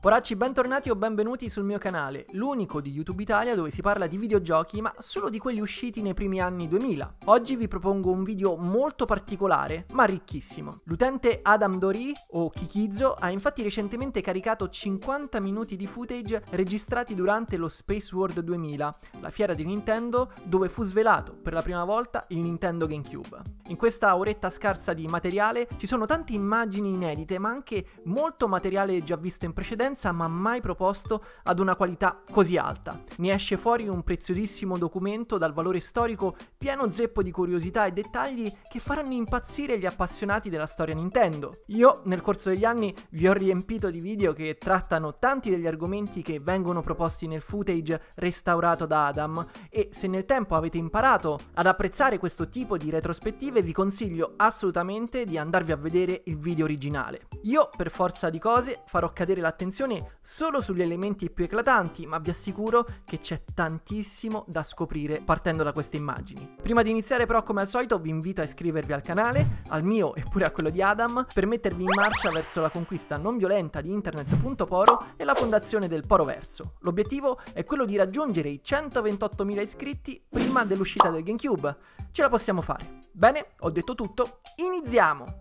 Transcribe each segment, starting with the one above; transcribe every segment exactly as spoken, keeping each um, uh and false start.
Poracci, bentornati o benvenuti sul mio canale, l'unico di YouTube Italia dove si parla di videogiochi ma solo di quelli usciti nei primi anni duemila. Oggi vi propongo un video molto particolare ma ricchissimo. L'utente Adam Dori o Kikizo ha infatti recentemente caricato cinquanta minuti di footage registrati durante lo Space World duemila, la fiera di Nintendo dove fu svelato per la prima volta il Nintendo GameCube. In questa oretta scarsa di materiale ci sono tante immagini inedite ma anche molto materiale già visto in precedenza ma mai proposto ad una qualità così alta. Ne esce fuori un preziosissimo documento dal valore storico pieno zeppo di curiosità e dettagli che faranno impazzire gli appassionati della storia Nintendo. Io nel corso degli anni vi ho riempito di video che trattano tanti degli argomenti che vengono proposti nel footage restaurato da Adam e se nel tempo avete imparato ad apprezzare questo tipo di retrospettive vi consiglio assolutamente di andarvi a vedere il video originale. Io per forza di cose farò cadere l'attenzione solo sugli elementi più eclatanti, ma vi assicuro che c'è tantissimo da scoprire partendo da queste immagini. Prima di iniziare però, come al solito, vi invito a iscrivervi al canale, al mio e pure a quello di Adam, per mettervi in marcia verso la conquista non violenta di internet.poro e la fondazione del Poroverso. L'obiettivo è quello di raggiungere i centoventottomila iscritti prima dell'uscita del GameCube. Ce la possiamo fare. Bene, ho detto tutto, iniziamo!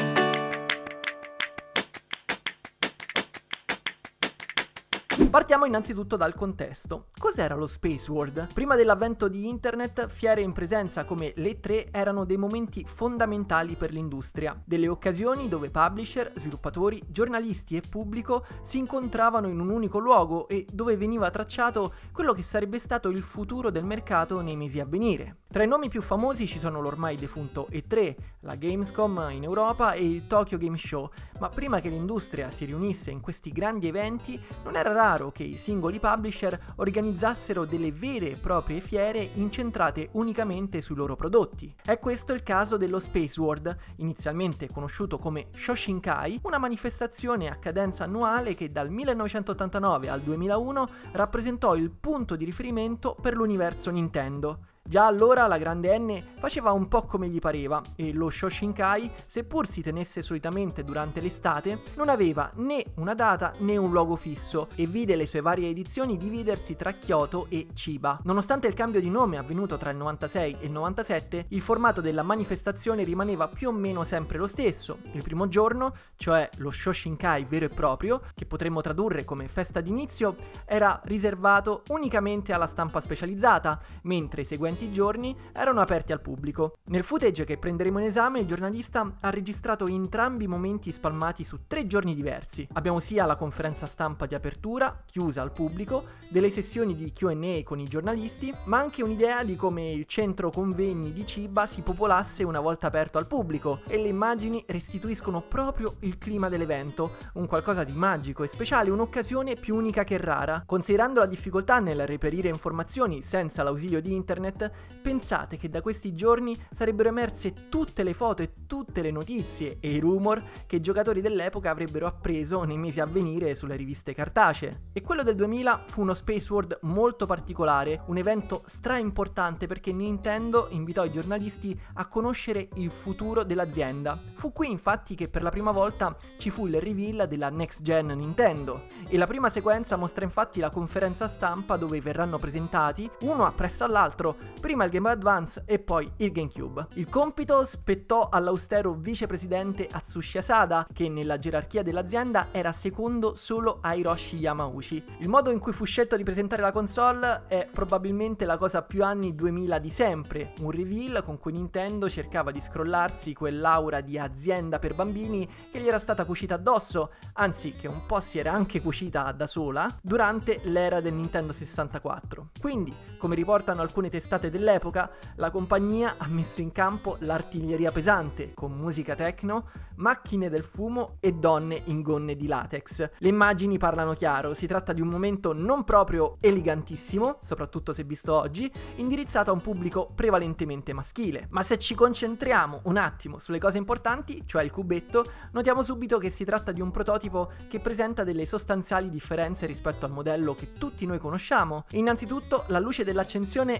Partiamo innanzitutto dal contesto. Cos'era lo Space World? Prima dell'avvento di internet, fiere in presenza come l'E tre erano dei momenti fondamentali per l'industria, delle occasioni dove publisher, sviluppatori, giornalisti e pubblico si incontravano in un unico luogo e dove veniva tracciato quello che sarebbe stato il futuro del mercato nei mesi a venire. Tra i nomi più famosi ci sono l'ormai defunto E tre, la Gamescom in Europa e il Tokyo Game Show, ma prima che l'industria si riunisse in questi grandi eventi non era raro che i singoli publisher organizzassero delle vere e proprie fiere incentrate unicamente sui loro prodotti. È questo il caso dello Space World, inizialmente conosciuto come Shoshinkai, una manifestazione a cadenza annuale che dal millenovecentottantanove al duemilauno rappresentò il punto di riferimento per l'universo Nintendo. Già allora la grande N faceva un po' come gli pareva e lo Shoshinkai, seppur si tenesse solitamente durante l'estate, non aveva né una data né un luogo fisso e vide le sue varie edizioni dividersi tra Kyoto e Chiba. Nonostante il cambio di nome avvenuto tra il novantasei e il novantasette, il formato della manifestazione rimaneva più o meno sempre lo stesso. Il primo giorno, cioè lo Shoshinkai vero e proprio, che potremmo tradurre come festa d'inizio, era riservato unicamente alla stampa specializzata, mentre i seguenti giorni erano aperti al pubblico. Nel footage che prenderemo in esame il giornalista ha registrato entrambi i momenti spalmati su tre giorni diversi. Abbiamo sia la conferenza stampa di apertura, chiusa al pubblico, delle sessioni di Q and A con i giornalisti, ma anche un'idea di come il centro convegni di Chiba si popolasse una volta aperto al pubblico e le immagini restituiscono proprio il clima dell'evento, un qualcosa di magico e speciale, un'occasione più unica che rara. Considerando la difficoltà nel reperire informazioni senza l'ausilio di internet, pensate che da questi giorni sarebbero emerse tutte le foto e tutte le notizie e i rumor che i giocatori dell'epoca avrebbero appreso nei mesi a venire sulle riviste cartacee. E quello del duemila fu uno Space World molto particolare, un evento stra importante perché Nintendo invitò i giornalisti a conoscere il futuro dell'azienda. Fu qui infatti che per la prima volta ci fu il reveal della Next Gen Nintendo e la prima sequenza mostra infatti la conferenza stampa dove verranno presentati, uno appresso all'altro, prima il Game Boy Advance e poi il GameCube. Il compito spettò all'austero vicepresidente Atsushi Asada, che nella gerarchia dell'azienda era secondo solo a Hiroshi Yamauchi. Il modo in cui fu scelto di presentare la console è probabilmente la cosa più anni duemila di sempre, un reveal con cui Nintendo cercava di scrollarsi quell'aura di azienda per bambini che gli era stata cucita addosso, anzi che un po' si era anche cucita da sola, durante l'era del Nintendo sessantaquattro. Quindi, come riportano alcune testate dell'epoca, la compagnia ha messo in campo l'artiglieria pesante, con musica techno, macchine del fumo e donne in gonne di latex. Le immagini parlano chiaro, si tratta di un momento non proprio elegantissimo, soprattutto se visto oggi, indirizzato a un pubblico prevalentemente maschile. Ma se ci concentriamo un attimo sulle cose importanti, cioè il cubetto, notiamo subito che si tratta di un prototipo che presenta delle sostanziali differenze rispetto al modello che tutti noi conosciamo. Innanzitutto, la luce dell'accensione è a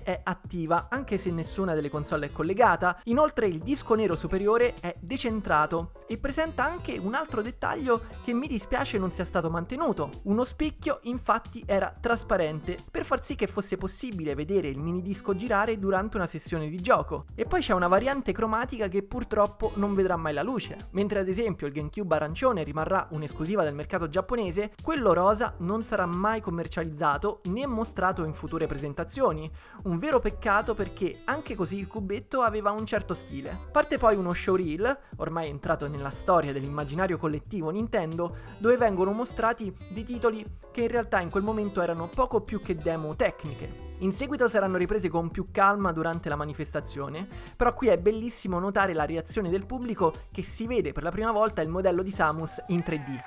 attiva anche se nessuna delle console è collegata. Inoltre il disco nero superiore è decentrato e presenta anche un altro dettaglio che mi dispiace non sia stato mantenuto. Uno specchio infatti era trasparente per far sì che fosse possibile vedere il minidisco girare durante una sessione di gioco. E poi c'è una variante cromatica che purtroppo non vedrà mai la luce. Mentre ad esempio il GameCube arancione rimarrà un'esclusiva del mercato giapponese, quello rosa non sarà mai commercializzato né mostrato in future presentazioni. Un vero peccato, perché anche così il cubetto aveva un certo stile. Parte poi uno showreel, ormai entrato nella storia dell'immaginario collettivo Nintendo, dove vengono mostrati dei titoli che in realtà in quel momento erano poco più che demo tecniche. In seguito saranno riprese con più calma durante la manifestazione, però qui è bellissimo notare la reazione del pubblico che si vede per la prima volta il modello di Samus in tre D.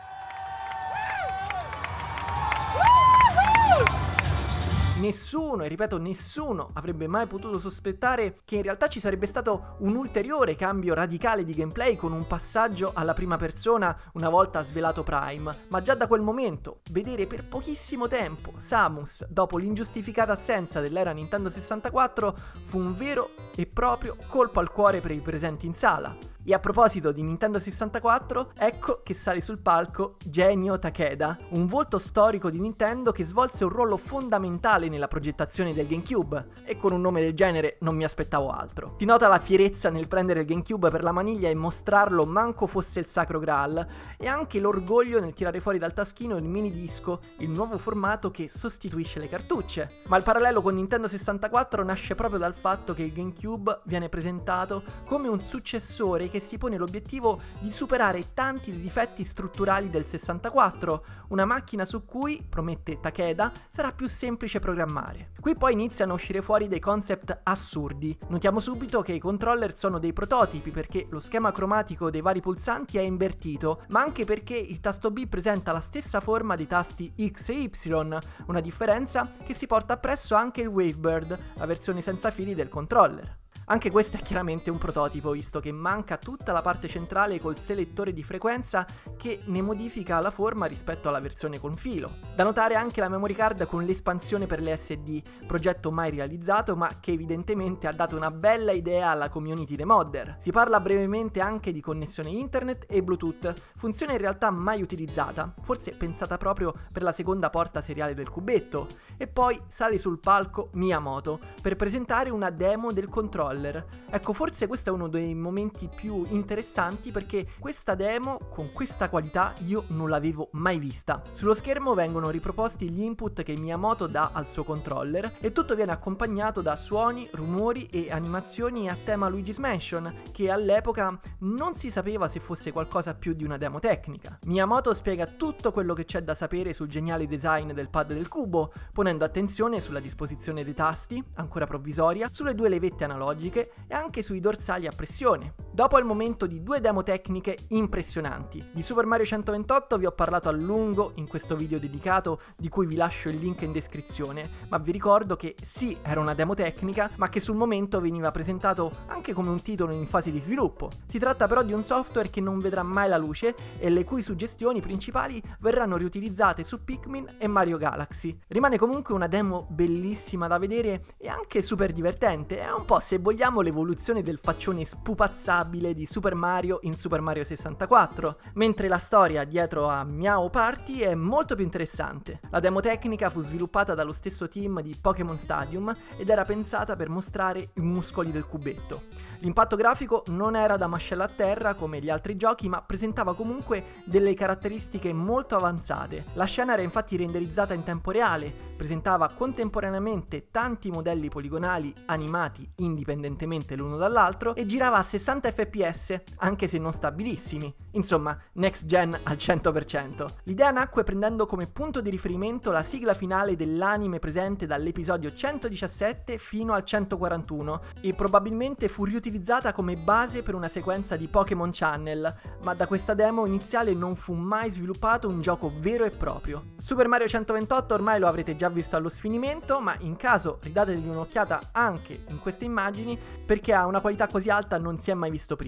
Nessuno, e ripeto nessuno, avrebbe mai potuto sospettare che in realtà ci sarebbe stato un ulteriore cambio radicale di gameplay con un passaggio alla prima persona una volta svelato Prime, ma già da quel momento vedere per pochissimo tempo Samus dopo l'ingiustificata assenza dell'era Nintendo sessantaquattro fu un vero e proprio colpo al cuore per i presenti in sala. E a proposito di Nintendo sessantaquattro, ecco che sale sul palco Genio Takeda, un volto storico di Nintendo che svolse un ruolo fondamentale nella progettazione del GameCube, e con un nome del genere non mi aspettavo altro. Si nota la fierezza nel prendere il GameCube per la maniglia e mostrarlo manco fosse il Sacro Graal, e anche l'orgoglio nel tirare fuori dal taschino il mini disco, il nuovo formato che sostituisce le cartucce. Ma il parallelo con Nintendo sessantaquattro nasce proprio dal fatto che il GameCube viene presentato come un successore che si pone l'obiettivo di superare tanti dei difetti strutturali del sessantaquattro, una macchina su cui, promette Takeda, sarà più semplice programmare. Qui poi iniziano a uscire fuori dei concept assurdi. Notiamo subito che i controller sono dei prototipi perché lo schema cromatico dei vari pulsanti è invertito, ma anche perché il tasto B presenta la stessa forma dei tasti X e Y, una differenza che si porta appresso anche il Wavebird, la versione senza fili del controller. Anche questo è chiaramente un prototipo, visto che manca tutta la parte centrale col selettore di frequenza che ne modifica la forma rispetto alla versione con filo. Da notare anche la memory card con l'espansione per le S D, progetto mai realizzato ma che evidentemente ha dato una bella idea alla community dei modder. Si parla brevemente anche di connessione internet e Bluetooth, funzione in realtà mai utilizzata, forse pensata proprio per la seconda porta seriale del cubetto. E poi sale sul palco Miyamoto per presentare una demo del controller. Ecco, forse questo è uno dei momenti più interessanti perché questa demo con questa qualità io non l'avevo mai vista. Sullo schermo vengono riproposti gli input che Miyamoto dà al suo controller e tutto viene accompagnato da suoni, rumori e animazioni a tema Luigi's Mansion, che all'epoca non si sapeva se fosse qualcosa più di una demo tecnica. Miyamoto spiega tutto quello che c'è da sapere sul geniale design del pad del cubo, ponendo attenzione sulla disposizione dei tasti, ancora provvisoria, sulle due levette analogiche e anche sui dorsali a pressione. Dopo il momento di due demo tecniche impressionanti. Di Super Mario centoventotto vi ho parlato a lungo in questo video dedicato, di cui vi lascio il link in descrizione, ma vi ricordo che sì, era una demo tecnica, ma che sul momento veniva presentato anche come un titolo in fase di sviluppo. Si tratta però di un software che non vedrà mai la luce e le cui suggestioni principali verranno riutilizzate su Pikmin e Mario Galaxy. Rimane comunque una demo bellissima da vedere e anche super divertente, è un po', se vogliamo, l'evoluzione del faccione spupazzabile di Super Mario in Super Mario sessantaquattro, mentre la storia dietro a Miao Party è molto più interessante. La demo tecnica fu sviluppata dallo stesso team di Pokémon Stadium ed era pensata per mostrare i muscoli del cubetto. L'impatto grafico non era da mascella a terra come gli altri giochi, ma presentava comunque delle caratteristiche molto avanzate. La scena era infatti renderizzata in tempo reale, presentava contemporaneamente tanti modelli poligonali animati indipendentemente l'uno dall'altro e girava a sessanta effe pi esse, anche se non stabilissimi. Insomma, next gen al cento per cento. L'idea nacque prendendo come punto di riferimento la sigla finale dell'anime presente dall'episodio centodiciassette fino al centoquarantuno e probabilmente fu riutilizzata come base per una sequenza di Pokémon Channel, ma da questa demo iniziale non fu mai sviluppato un gioco vero e proprio. Super Mario centoventotto ormai lo avrete già visto allo sfinimento, ma in caso ridategli un'occhiata anche in queste immagini perché ha una qualità così alta non si è mai visto prima.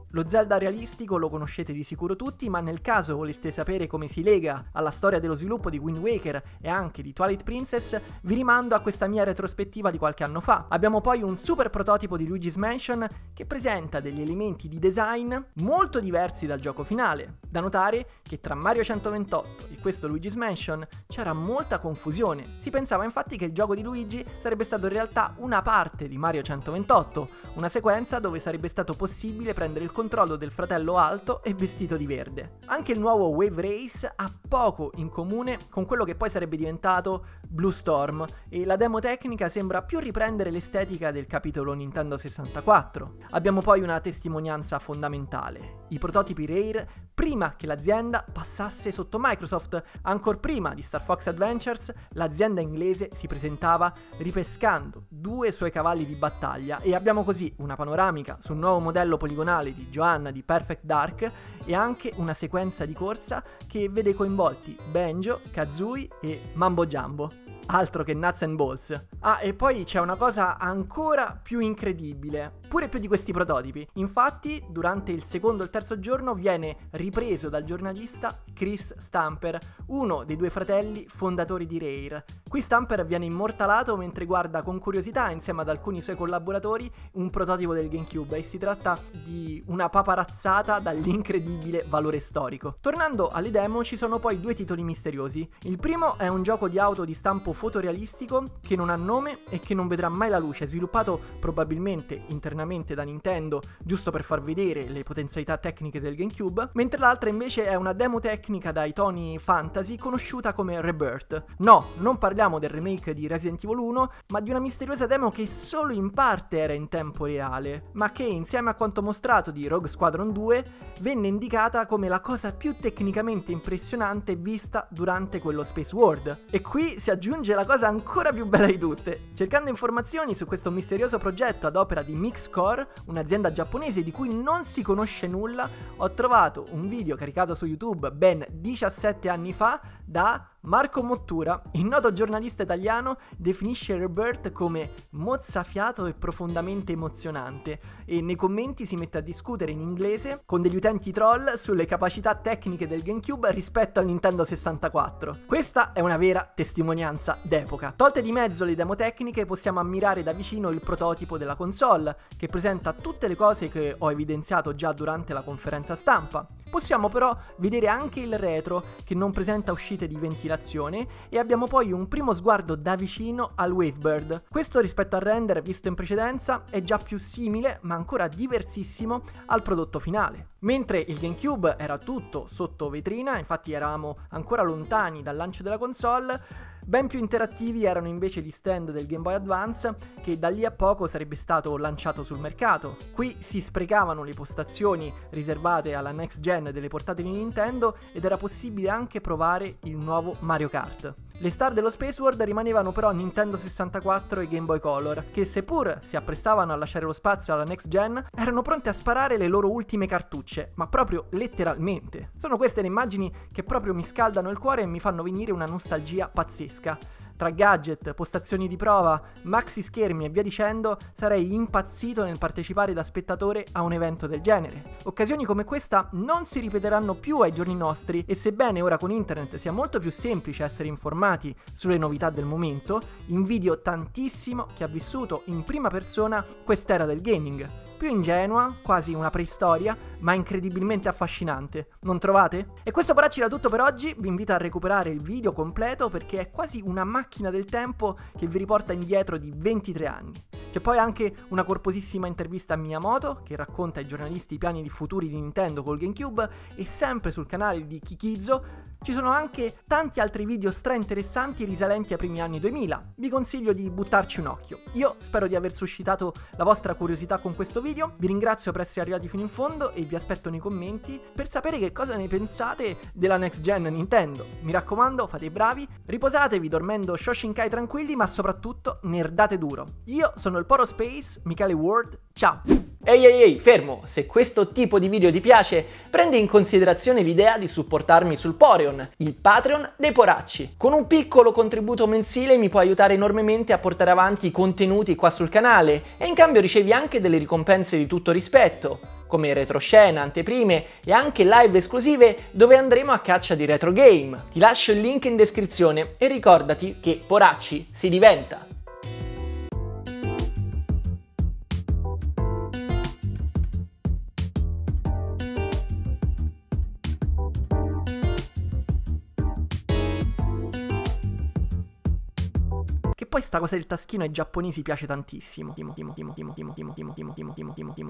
Lo Zelda realistico lo conoscete di sicuro tutti, ma nel caso voleste sapere come si lega alla storia dello sviluppo di Wind Waker e anche di Twilight Princess, vi rimando a questa mia retrospettiva di qualche anno fa. Abbiamo poi un super prototipo di Luigi's Mansion che presenta degli elementi di design molto diversi dal gioco finale. Da notare che tra Mario centoventotto e questo Luigi's Mansion c'era molta confusione. Si pensava infatti che il gioco di Luigi sarebbe stato in realtà una parte di Mario centoventotto, una sequenza dove sarebbe stato possibile prendere il controllo del fratello alto e vestito di verde. Anche il nuovo Wave Race ha poco in comune con quello che poi sarebbe diventato Blue Storm e la demo tecnica sembra più riprendere l'estetica del capitolo Nintendo sessantaquattro. Abbiamo poi una testimonianza fondamentale: i prototipi Rare prima che l'azienda passasse sotto Microsoft. Ancor prima di Star Fox Adventures l'azienda inglese si presentava ripescando due suoi cavalli di battaglia e abbiamo così una panoramica sul nuovo modello poligonale di Joanna di Perfect Dark e anche una sequenza di corsa che vede coinvolti Banjo, Kazooie e Mambo Jumbo. Altro che nuts and bolts. Ah, e poi c'è una cosa ancora più incredibile, pure più di questi prototipi. Infatti, durante il secondo e il terzo giorno viene ripreso dal giornalista Chris Stamper, uno dei due fratelli fondatori di Rare. Qui Stamper viene immortalato mentre guarda con curiosità, insieme ad alcuni suoi collaboratori, un prototipo del GameCube e si tratta di una paparazzata dall'incredibile valore storico. Tornando alle demo, ci sono poi due titoli misteriosi. Il primo è un gioco di auto di stampo fotorealistico che non ha nome e che non vedrà mai la luce, sviluppato probabilmente internamente da Nintendo, giusto per far vedere le potenzialità tecniche del GameCube, mentre l'altra invece è una demo tecnica dai toni fantasy conosciuta come Rebirth. No, non parliamo del remake di Resident Evil uno, ma di una misteriosa demo che solo in parte era in tempo reale, ma che insieme a quanto mostrato di Rogue Squadron due venne indicata come la cosa più tecnicamente impressionante vista durante quello Space World. E qui si aggiunge la cosa ancora più bella di tutte. Cercando informazioni su questo misterioso progetto ad opera di Mixcore, un'azienda giapponese di cui non si conosce nulla, ho trovato un video caricato su YouTube ben diciassette anni fa da Marco Mottura. Il noto giornalista italiano definisce Rebirth come mozzafiato e profondamente emozionante e nei commenti si mette a discutere in inglese con degli utenti troll sulle capacità tecniche del GameCube rispetto al Nintendo sessantaquattro. Questa è una vera testimonianza d'epoca. Tolte di mezzo le demo tecniche, possiamo ammirare da vicino il prototipo della console, che presenta tutte le cose che ho evidenziato già durante la conferenza stampa. Possiamo però vedere anche il retro, che non presenta uscite di ventilazione, e abbiamo poi un primo sguardo da vicino al Wavebird. Questo rispetto al render visto in precedenza è già più simile, ma ancora diversissimo, al prodotto finale. Mentre il GameCube era tutto sotto vetrina, infatti eravamo ancora lontani dal lancio della console, ben più interattivi erano invece gli stand del Game Boy Advance, che da lì a poco sarebbe stato lanciato sul mercato. Qui si sprecavano le postazioni riservate alla next gen delle portatili Nintendo ed era possibile anche provare il nuovo Mario Kart. Le star dello Space World rimanevano però Nintendo sessantaquattro e Game Boy Color, che seppur si apprestavano a lasciare lo spazio alla next gen, erano pronte a sparare le loro ultime cartucce, ma proprio letteralmente. Sono queste le immagini che proprio mi scaldano il cuore e mi fanno venire una nostalgia pazzesca. Tra gadget, postazioni di prova, maxi schermi e via dicendo, sarei impazzito nel partecipare da spettatore a un evento del genere. Occasioni come questa non si ripeteranno più ai giorni nostri e sebbene ora con internet sia molto più semplice essere informati sulle novità del momento, invidio tantissimo chi ha vissuto in prima persona quest'era del gaming. Più ingenua, quasi una preistoria, ma incredibilmente affascinante. Non trovate? E questo però era tutto per oggi, vi invito a recuperare il video completo perché è quasi una macchina del tempo che vi riporta indietro di ventitré anni. C'è poi anche una corposissima intervista a Miyamoto che racconta ai giornalisti i piani di futuri di Nintendo col GameCube e sempre sul canale di Kikizo ci sono anche tanti altri video stra interessanti risalenti ai primi anni duemila. Vi consiglio di buttarci un occhio. Io spero di aver suscitato la vostra curiosità con questo video, vi ringrazio per essere arrivati fino in fondo e vi aspetto nei commenti per sapere che cosa ne pensate della next gen Nintendo. Mi raccomando, fate i bravi, riposatevi dormendo Shoshinkai tranquilli, ma soprattutto nerdate duro. Io sono il Poro Space, Michele Ward, ciao! Ehi ehi ehi, fermo! Se questo tipo di video ti piace, prendi in considerazione l'idea di supportarmi sul Poreon, il Patreon dei poracci. Con un piccolo contributo mensile mi puoi aiutare enormemente a portare avanti i contenuti qua sul canale e in cambio ricevi anche delle ricompense di tutto rispetto. come retroscena, anteprime e anche live esclusive dove andremo a caccia di retro game. Ti lascio il link in descrizione e ricordati che poracci si diventa! Che poi sta cosa del taschino ai giapponesi piace tantissimo.